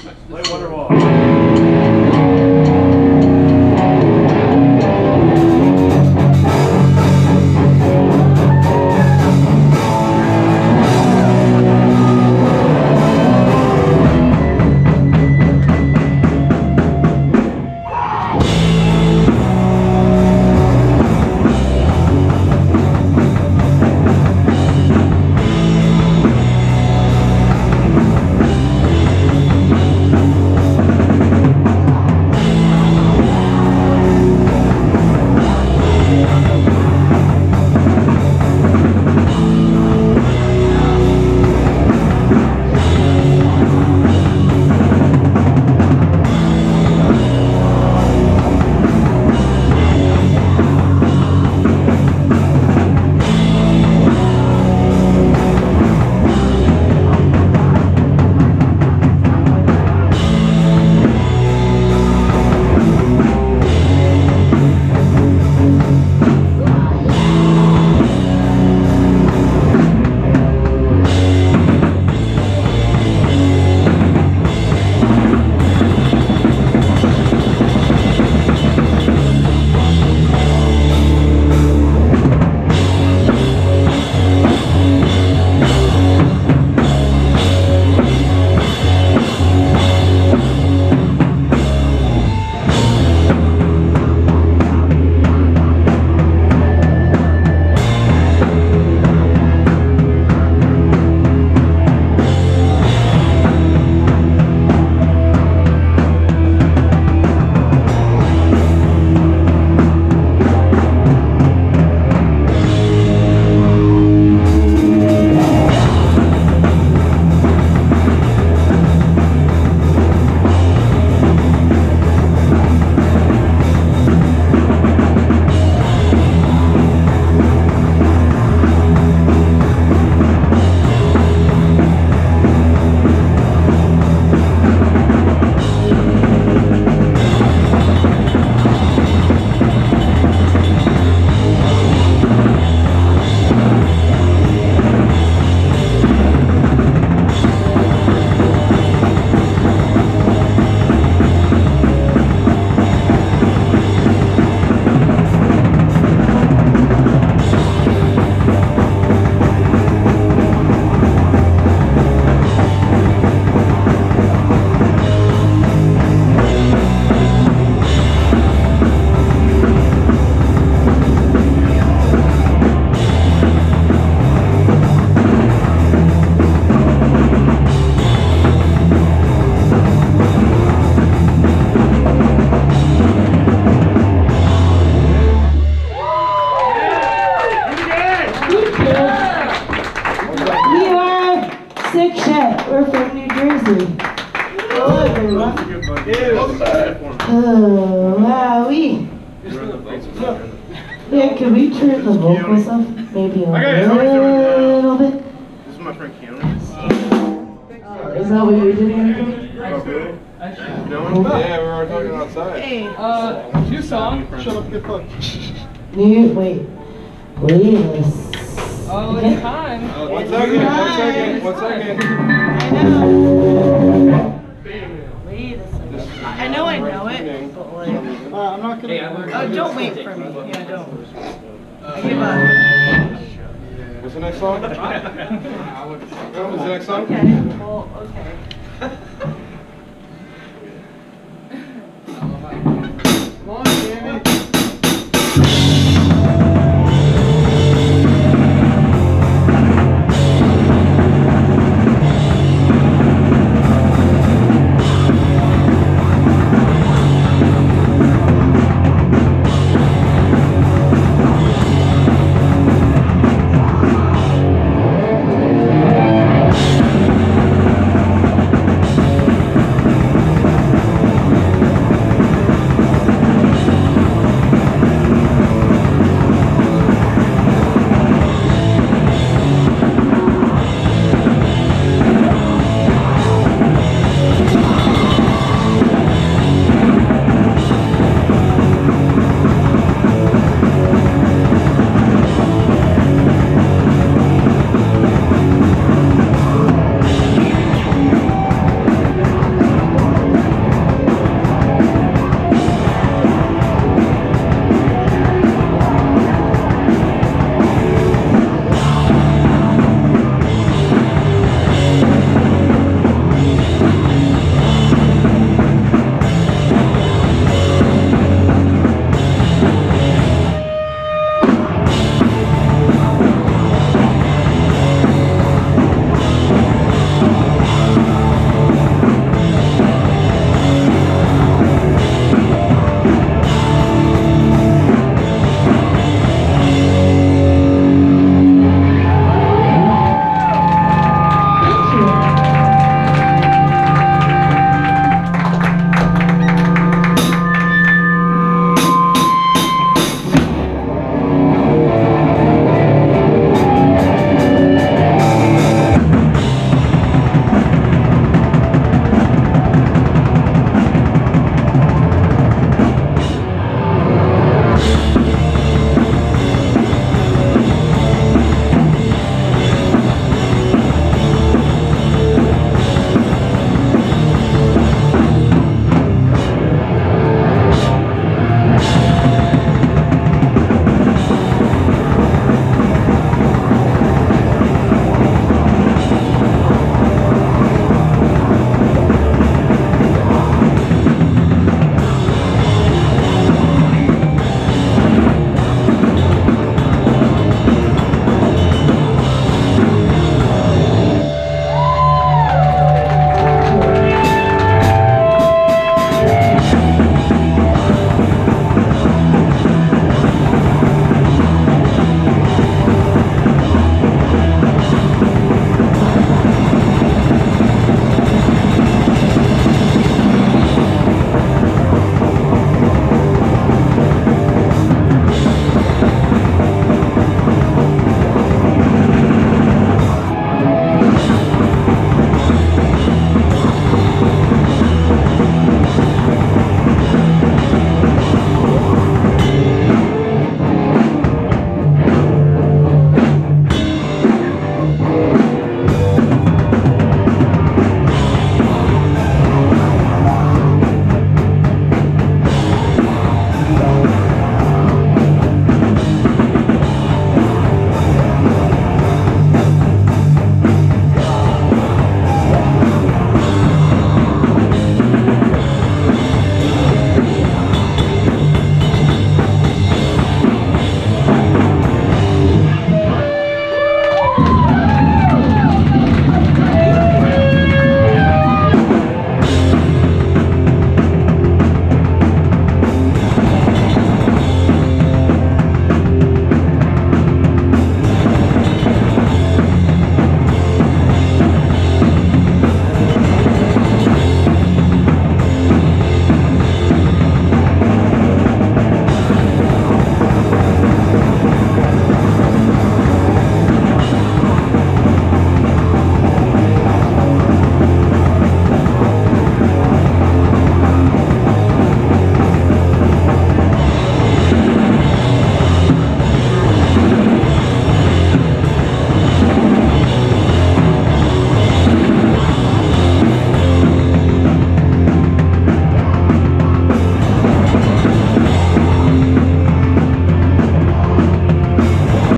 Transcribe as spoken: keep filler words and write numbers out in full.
Play Wonderwall. We're from New Jersey. Hello, everyone. Oh, wowee. Yeah, can we turn the vocals up maybe a little bit? This is my friend Keanu. Oh, is that what you're doing? Yeah, we were talking outside. Hey, uh, new song. Shut up, get fucked. New, wait. Playlist. Oh, it's time. Uh, one second, one second, one second. I know. Wait a second. I know I know it, but like. Uh, I'm not gonna. Oh, don't wait for me. Yeah, don't. I give up. What's the next song? What's the next song? Okay, well, okay.